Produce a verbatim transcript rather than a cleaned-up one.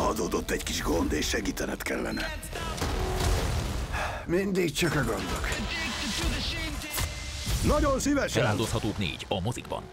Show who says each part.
Speaker 1: Adódott egy kis gond, és segítened kellene.
Speaker 2: Mindig csak a gondok.
Speaker 1: Nagyon szívesen!
Speaker 3: Feláldozhatók négy a mozikban.